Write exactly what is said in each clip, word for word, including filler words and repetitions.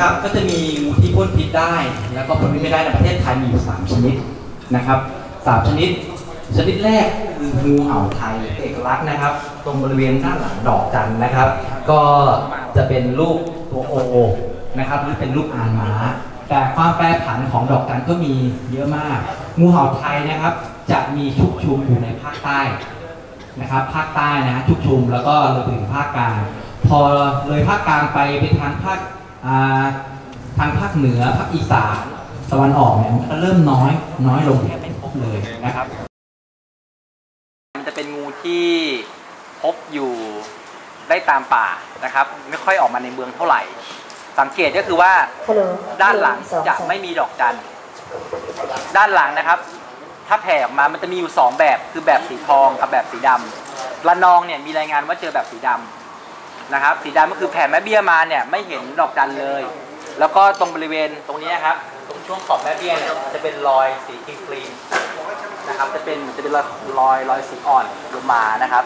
นะครับก็จะมีงูที่พ่นพิษได้แล้วก็พ่นพิษไม่ได้ในประเทศไทยมีอยู่สามชนิดนะครับสามชนิดชนิดแรกคืองูเห่าไทยเอกลักษณ์นะครับตรงบริเวณด้านหลังดอกจันนะครับก็จะเป็นรูปตัวโอนะครับหรือเป็นรูปอานม้าแต่ความแปรผันของดอกจันก็มีเยอะมากงูเห่าไทยนะครับจะมีชุกชุมอยู่ในภาคใต้นะครับภาคใต้นะฮะชุกชุมแล้วก็เลยถึงภาคกลางพอเลยภาคกลางไปไปทางภาคทางภาคเหนือภาคอีสานตะวันออกเนี่ยมันก็เริ่มน้อยน้อยลงแทบไม่พบเลยนะครับมันจะเป็นงูที่พบอยู่ได้ตามป่านะครับไม่ค่อยออกมาในเมืองเท่าไหร่สังเกตก็คือว่าด้านหลังจะไม่มีดอกจันด้านหลังนะครับถ้าแผ่ออกมามันจะมีอยู่สองแบบคือแบบสีทองกับแบบสีดำระนองเนี่ยมีรายงานว่าเจอแบบสีดำนะครับสีดำก็คือแผ่แม่เบี้ยมาเนี่ยไม่เห็นดอกจันเลยแล้วก็ตรงบริเวณตรงนี้นะครับตรงช่วงขอบแม่เบี้ยเนี่ยจะเป็นรอยสีครีมนะครับจะเป็นจะเป็นรอยรอยรอยสีอ่อนลงมานะครับ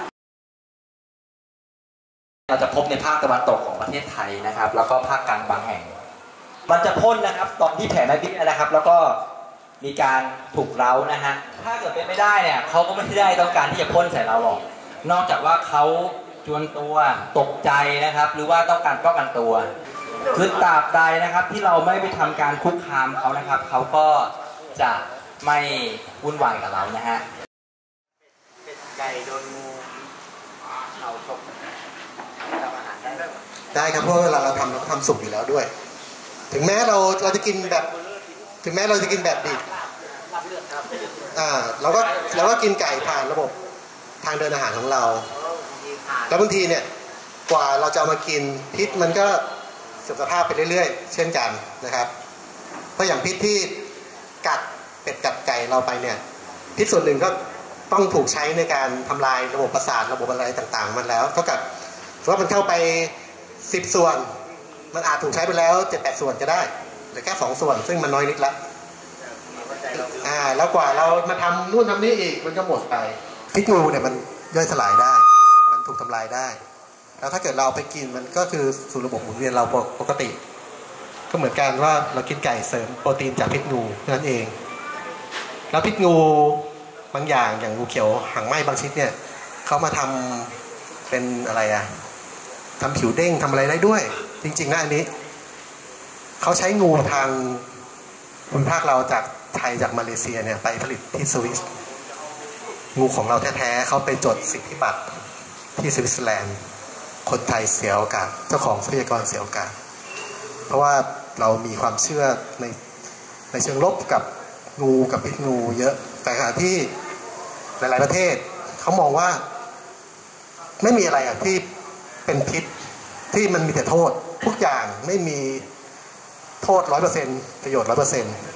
เราจะพบในภาคตะวันตกของประเทศไทยนะครับแล้วก็ภาคกลางบางแห่งมันจะพ่นนะครับตอนที่แผ่แม่เบี้ยนะครับแล้วก็มีการถูกเร้านะฮะถ้าเกิดเป็นไม่ได้เนี่ยเขาก็ไม่ได้ต้องการที่จะพ่นใส่เราหรอกนอกจากว่าเขาจวนตัวตกใจนะครับหรือว่าต้องการป้องกันตัวคือตราบใดนะครับที่เราไม่ไปทำการคุกคามเขานะครับเขาก็จะไม่วุ่นวายกับเรานะฮะเป็นไก่โดนงูเราฉกทำอาหารได้ไหมได้ครับเพราะเวลาเราทำเราทำสุกอยู่แล้วด้วยถึงแม้เราเราจะกินแบบถึงแม้เราจะกินแบบดิบอ่าเราก็เราก็กินไก่ผ่านระบบทางเดินอาหารของเราแล้วบางทีเนี่ยกว่าเราจะเอามากินพิษมันก็เสื่อมสภาพไปเรื่อยๆเช่นกันนะครับเพราะอย่างพิษที่กัดเป็ดกัดไก่เราไปเนี่ยพิษส่วนหนึ่งก็ต้องถูกใช้ในการทำลายระบบประสาทระบบอะไรต่างๆมันแล้วเท่ากับเพราะมันเข้าไปสิบส่วนมันอาจถูกใช้ไปแล้วเจ็ดแปดส่วนก็ได้หรือแค่สองส่วนซึ่งมันน้อยนิดละอ่าแล้วกว่าเรามาทำนู่นทำนี่อีกมันก็หมดไปพิษงูเนี่ยมันย่อยสลายได้มันถูกทำลายได้แล้วถ้าเกิดเราไปกินมันก็คือสู่ระบบหมุนเวียนเราปกติก็เหมือนกันว่าเรากินไก่เสริมโปรตีนจากพิษงูนั่นเองแล้วพิษงูบางอย่างอย่างงูเขียวหางไหม้บางชนิดเนี่ยเขามาทำเป็นอะไรอะทำผิวเด้งทำอะไรได้ด้วยจริงๆนะอันนี้เขาใช้งูทางภูมิภาคเราจากไทยจากมาเลเซียเนี่ยไปผลิตที่สวิสงูของเราแท้ๆเขาไปจดสิทธิบัตรที่สวิตเซอร์แลนด์คนไทยเสียโอกาสเจ้าของทรัพยากรเสียโอกาสเพราะว่าเรามีความเชื่อในในเชิงลบกับงูกับพิษงูเยอะแต่ขณะที่หลายๆประเทศเขามองว่าไม่มีอะไรอะที่เป็นพิษที่มันมีแต่โทษทุกอย่างไม่มีโทษร้อยเปอร์เซ็นต์ประโยชน์ร้อยเปอร์เซ็นต์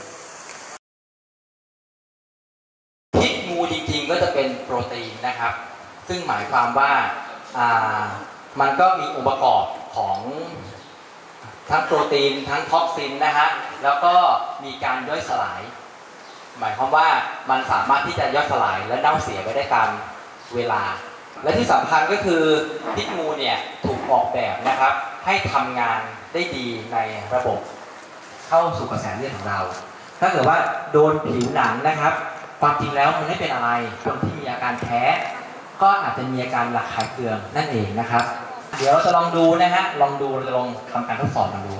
พิษงูจริงๆก็จะเป็นโปรตีนนะครับซึ่งหมายความว่าอ่ามันก็มีองค์ประกอบของทั้งโปรตีนทั้งท็อกซินนะฮะแล้วก็มีการย่อยสลายหมายความว่ามันสามารถที่จะย่อยสลายและเน่าเสียไปได้ตามเวลาและที่สำคัญก็คือพิษงูเนี่ยถูกออกแบบนะครับให้ทำงานได้ดีในระบบเข้าสู่กระแสเลือดของเราถ้าเกิดว่าโดนผิวหนังนะครับความจริงแล้วมันไม่เป็นอะไรคนที่มีอาการแพ้ก็อาจจะมีอาการระคายเคืองนั่นเองนะครับเดี๋ยวเราจะลองดูนะฮะลองดูเราจะลองทำการทดสอบกันดู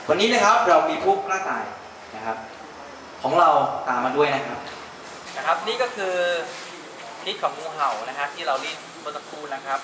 วันนี้นะครับเรามีผู้กล้าตายนะครับ ของเราตามมาด้วยนะครับนะครับนี่ก็คือพิษของงูเห่านะครับที่เรารีดเมื่อสักครู่นะครับ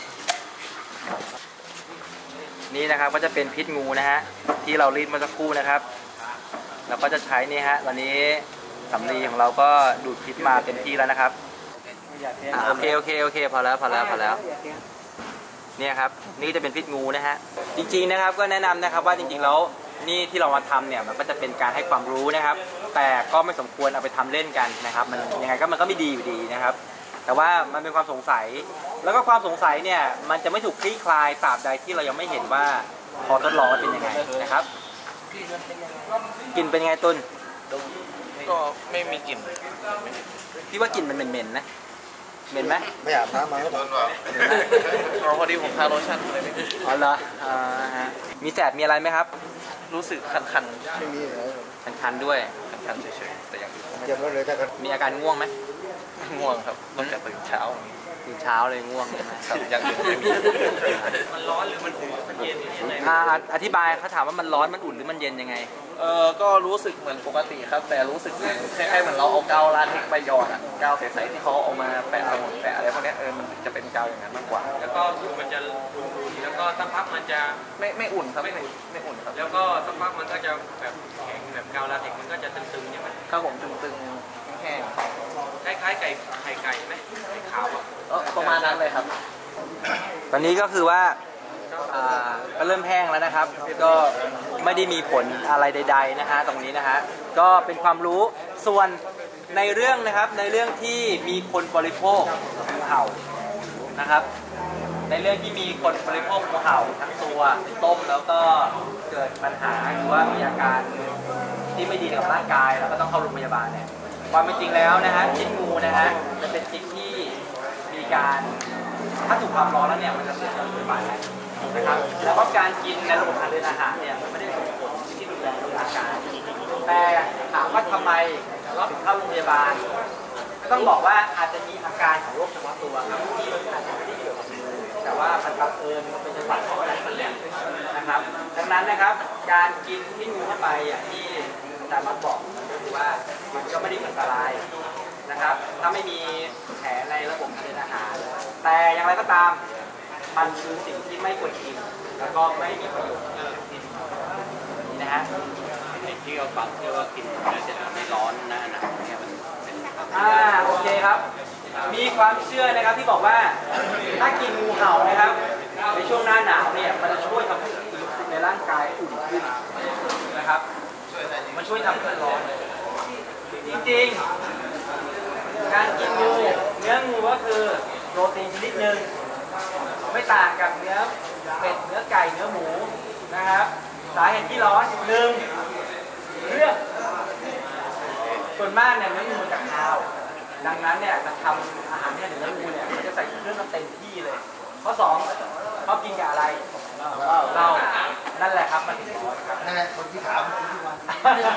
นี่นะครับก็จะเป็นพิษงูนะฮะที่เรารีดเมื่อสักครู่นะครับเราก็จะใช้นี่ฮะวันนี้สำลีของเราก็ดูดพิษมาเต็มที่แล้วนะครับอ่าโอเคโอเคโอเคพอแล้วพอแล้วพอแล้วเนี่ยครับนี่จะเป็นพิษงูนะฮะจริงๆนะครับก็แนะนำนะครับว่าจริงๆแล้วนี่ที่เรามาทำเนี่ยมันก็จะเป็นการให้ความรู้นะครับ แต่ก็ไม่สมควรเอาไปทำเล่นกันนะครับมันยังไงก็มันก็ไม่ดีอยู่ดีนะครับแต่ว่ามันเป็นความสงสัยแล้วก็ความสงสัยเนี่ยมันจะไม่ถูกคลี่คลายตราบใดที่เรายังไม่เห็นว่าพอทดลองเป็นยังไงนะครับกลิ่นเป็นยังไงตุนก็ไม่มีกลิ่นพี่ว่ากลิ่นมันเหม็นๆนะเหม็นไหมไม่อาบน้ำมาก็ตอนว่าพอดีผมทาโลชั่นเลยไม่มีอ๋อเหรออ่าฮะมีแสบมีอะไรไหมครับรู้สึกคันๆไม่มีเลยคันๆด้วยคันๆเฉยๆแต่อย่างอื่นเยี่ยมเลยถ้ากันมีอาการง่วงไหมง่วงครับตั้งแต่ตื่นเช้าตื่นเช้าเลยง่วงใช่ไหมครับอย่างอื่นไม่มีมันร้อนหรือมันอุ่นมันเย็นยังไงอธิบายเขาถามว่ามันร้อนมันอุ่นหรือมันเย็นยังไงเออก็รู้สึกเหมือนปกติครับแต่รู้สึกคล้ายๆเหมือนเราเอากาวลาเท็กซ์ไปหยอดอ่ะกาวใสๆที่เขาเอามาแปะสมุดแปะอะไรพวกนี้เออมันจะเป็นกาวอย่างนั้นมากกว่าแล้วก็มันจะอุ่นๆแล้วก็สักพักมันจะไม่ไม่อุ่นครับไม่ไม่อุ่นครับแล้วก็สักพักมันก็จะแบบแข็งแบบกาวลาเท็กซ์มันก็จะตึงๆใช่ไหมครับผมตึงๆแห้งคล้ายๆไก่ไข่ไก่ไหมไข่ขาวอ่ะประมาณนั้นเลยครับตอนนี้ก็คือว่าก็เริ่มแห้งแล้วนะครับก็ไม่ได้มีผลอะไรใดๆนะฮะตรงนี้นะฮะก็เป็นความรู้ส่วนในเรื่องนะครับในเรื่องที่มีคนบริโภคงูเห่านะครับในเรื่องที่มีคนบริโภคงูเห่าทั้งตัวต้มแล้วก็เกิดปัญหาหรือว่ามีอาการที่ไม่ดีกับร่างกายแล้วก็ต้องเข้าโรงพยาบาลเนี่ยความเป็นจริงแล้วนะฮะพิษงูนะฮะจะเป็นพิษที่มีการถ้าถูกความร้อนแล้วเนี่ยมันจะเกิดการระบาดนะครับแล้วก็การกินในระบบทางเดินอาหารเนี่ยมันไม่ได้ส่งผลที่รุนแรงต่อร่างกายแต่ถามว่าทำไมเราถึงเข้าโรงพยาบาลก็ต้องบอกว่าอาจจะมีอาการของโรคเฉพาะตัวครับที่อาจจะไม่ได้เกี่ยวกับงูแต่ว่ามันบังเอิญมันเป็นจังหวะของอะไรสักอย่างนะครับดังนั้นนะครับการกินพิษงูเข้าไปอย่างที่อาจารย์มาบอกก็คือว่ามันก็ไม่ได้อันตรายนะครับถ้าไม่มีแผลในระบบทางเดินอาหารแต่อย่างไรก็ตามมันคือสิ่งที่ไม่ควรกินแล้วก็ไม่มีประโยชน์นี่นะฮะในที่เราฟังที่ว่ากินแล้วจะทำให้ร้อนนะนะเนี่ยมันอ่าโอเคครับมีความเชื่อนะครับที่บอกว่าถ้ากินงูเห่านะครับในช่วงหน้าหนาวเนี่ยมันจะช่วยทำให้อุณหภูมิในร่างกายอุ่นขึ้นนะครับมันช่วยทำให้ร้อนจริงๆการกินงูเนื้องูก็คือโปรตีนชนิดหนึ่งไม่ต่างกับเนื้อเป็ดเนื้อไก่เนื้อหมูนะครับสาเหตุที่ร้อนหนึ่งเรื่องส่วนมากเนี่ยเนื้องูจากข้าวดังนั้นเนี่ยจะทำอาหารเนี่ยเนื้องูเนี่ยมันจะใส่เครื่องเต็มที่เลยข้อสองเขากินกับอะไรเรานั่นแหละครับมันถึงร้อนครับนั่นแหละคนที่ถามคนที่วัน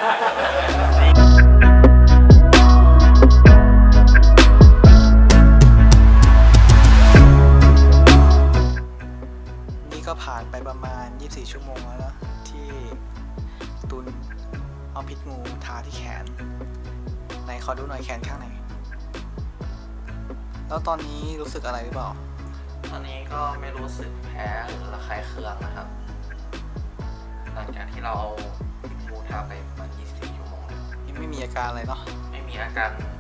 ก็ผ่านไปประมาณยี่สิบสี่ชั่วโมงแล้วที่ตุนเอาพิษงูทาที่แขนไหนขอดูหน่อยแขนข้างไหนแล้วตอนนี้รู้สึกอะไรหรือเปล่าตอนนี้ก็ไม่รู้สึกแพ้หรือระคายเคืองนะครับหลังจากที่เราเอาพิษงูทาไปประมาณยี่สิบสี่ชั่วโมงยังไม่มีอาการอะไรเนาะไม่มีอาการ